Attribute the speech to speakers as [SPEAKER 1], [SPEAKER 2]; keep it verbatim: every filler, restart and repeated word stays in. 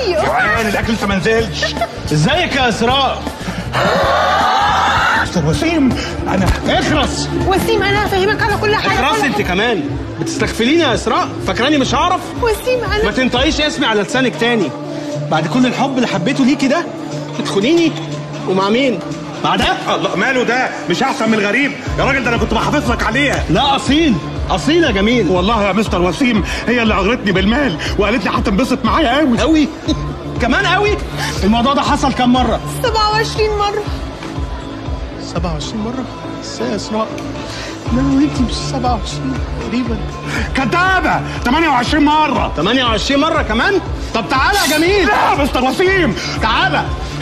[SPEAKER 1] ايوه
[SPEAKER 2] جوعان، الاكل لسه ما نزلش.
[SPEAKER 3] ازيك يا اسراء؟
[SPEAKER 2] مستر وسيم انا
[SPEAKER 3] اخرس.
[SPEAKER 1] وسيم انا هفهمك على كل حاجه.
[SPEAKER 3] اخرس انت كمان، بتستغفليني يا اسراء؟ فاكراني مش هعرف؟
[SPEAKER 1] وسيم
[SPEAKER 3] ما
[SPEAKER 1] انا
[SPEAKER 3] تنطقيش اسمي على لسانك تاني. بعد كل الحب اللي حبيته ليكي ده تدخليني ومع مين؟ مع ده؟
[SPEAKER 2] الله ماله ده؟ مش احسن من الغريب يا راجل، ده انا كنت بحافظ لك عليها.
[SPEAKER 3] لا اصيل، اصيل يا جميل.
[SPEAKER 2] والله يا مستر وسيم هي اللي اغرتني بالمال وقالت لي هتنبسط معايا قوي
[SPEAKER 3] قوي كمان قوي. الموضوع ده حصل كام مره؟
[SPEAKER 1] سبعة وعشرين مره.
[SPEAKER 3] سبعة وعشرين مره؟ ازاي يا اسراء؟ لا انت مش سبعة وعشرين تقريبا.
[SPEAKER 2] كدابه، ثمانية وعشرين مره.
[SPEAKER 3] ثمانية وعشرين مره كمان؟ طب تعالى يا جميل.
[SPEAKER 2] لا مستر وسيم
[SPEAKER 3] تعالى.